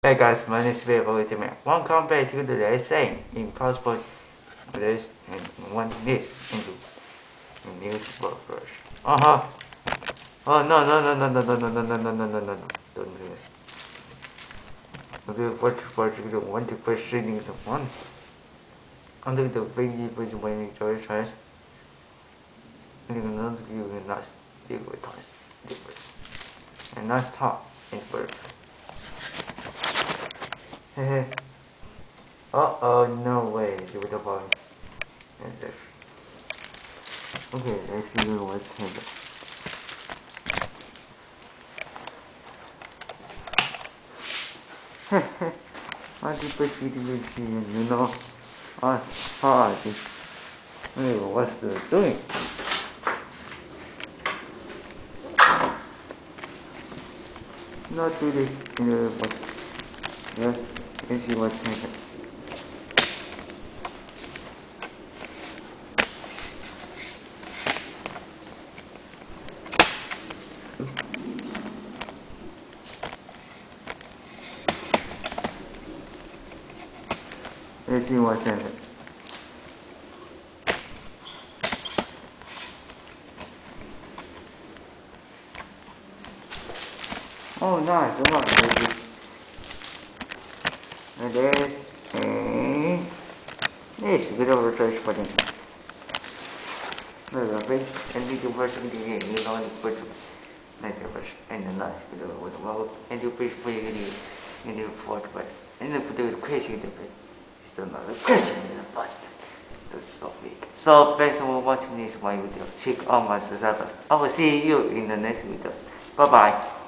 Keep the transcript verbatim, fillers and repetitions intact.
Hey guys, my name is Terengineer. Welcome back to the essay impossible this and one this into newspaper first. Uh huh. Oh no no no no no no no no no no no no no don't do it. Okay, what what you don't want to push reading the one under the baby which when you join choice. You can not give you nice different times different and nice talk in bird. Hehe. Uh oh, no way, you would have fallen. Okay, let's see what's happening. I think what we will see, you know, ah, ah, this, hey, what's the doing? Not do this, you know, what, yeah, let's see what's happening. Let's see what's happening. Oh, nice, come on, baby. And there's, and this, get over to the button. No, no, please, and we can first begin, you know, put and the nice below with the world, and you push for your video, and you fought, but, and you put the question in the bed. It's still not a question in the butt. It's just so big. So, thanks for watching this my video. Check out my subscribers. I will see you in the next videos. Bye bye.